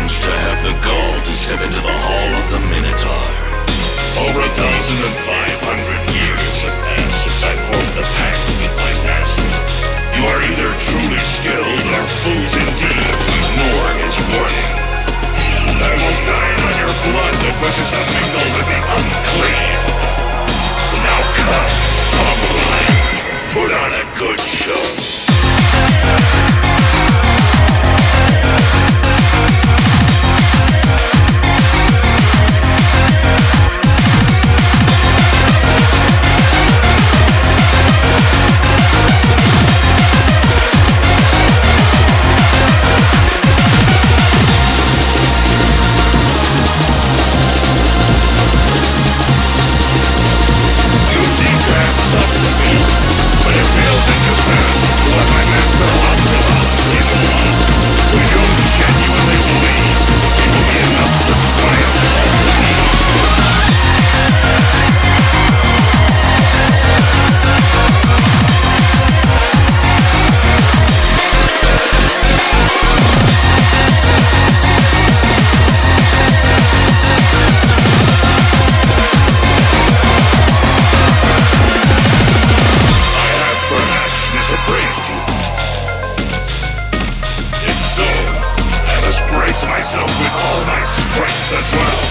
challenge to have the gall to step into the Hall of the Minotaur. Over 1,500 years have passed since I formed the pact with my master. You are either truly skilled or fools indeed to ignore his warning. I will dine on your blood that wishes to mingle with the unclean. Now come, samurai, put on a good show. Myself with all my strength as well.